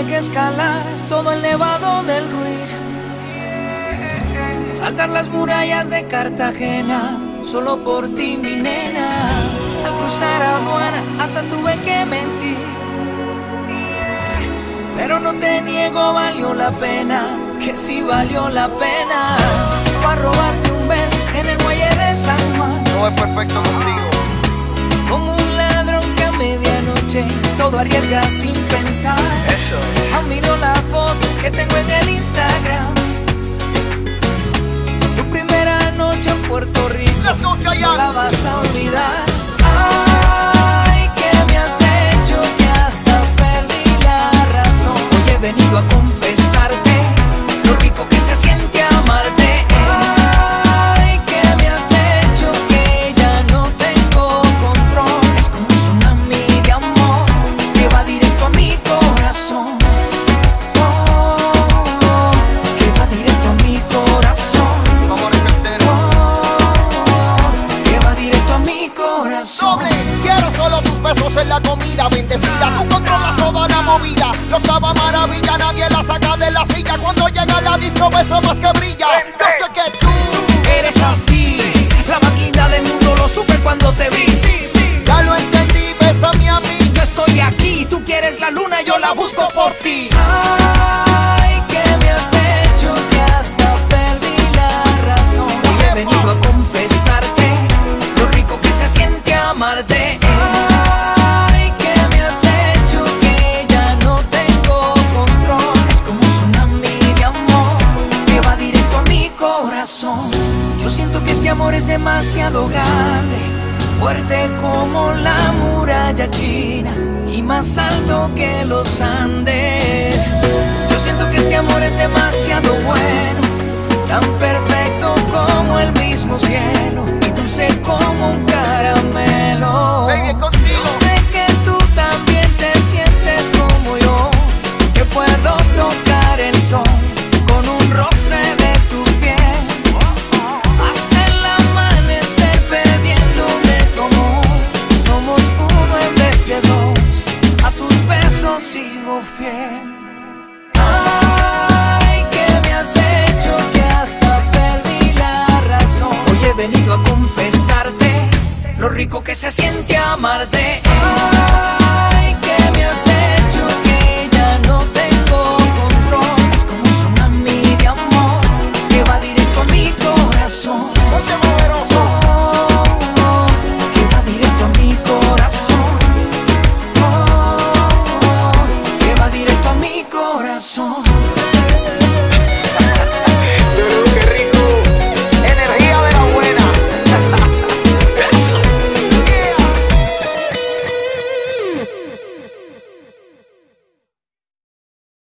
que escalar todo el nevado del Ruiz, saltar las murallas de Cartagena, solo por ti, mi nena. Al cruzar aduana hasta tuve que mentir, pero no te niego, valió la pena, que sí valió la pena. Para robarte un beso en el muelle de San Juan, todo es perfecto contigo. como un ladrón que a medianoche todo arriesga sin pensar. Eso es. Aún miro la foto que tengo en el Instagram, tu primera noche en Puerto Rico, no la vas a olvidar. Ay, ¿qué me has hecho? Que hasta perdí la razón. Hoy he venido a confesarte lo rico que se siente amarte. Ay, ¿qué me has hecho? Que ya no tengo control. Es como un tsunami de amor que va directo a mi corazón. Oh, que va directo a mi corazón. Vamos a repetir. Oh, que va directo a mi corazón. Quiero solo tus besos en la comida bendecida. Tú controlas toda la movida. Lo octava maravilla, nadie la saca de la silla. Cuando llega a la disco, beso más que brilla. Yo sé que tú Eres así, la más linda del mundo, lo supe cuando te vi. ya lo entendí, bésame a mí. Yo estoy aquí, tú quieres la luna, yo la busco por ti. Ah. Ay, ¿qué me has hecho? Que hasta perdí la razón. Hoy he venido a confesarte lo rico que se siente amarte. Ay, ¿qué me has hecho? Que ya no tengo control. Es como un tsunami de amor que va directo a mi corazón. Yo siento que ese amor es demasiado grande, fuerte como la muralla china y más alto que los Andes. Yo siento que este amor es demasiado bueno, tan perfecto como el mismo cielo y dulce como un caramelo. Baby, contigo. Yo sé que tú también te sientes como yo, que puedo tocar el sol con un roce de tu piel. Hasta el amanecer perdiéndome como somos uno en vez de dos. A tus besos sigo fiel. Ay, ¿qué me has hecho? Que hasta perdí la razón. Hoy he venido a confesarte lo rico que se siente amarte.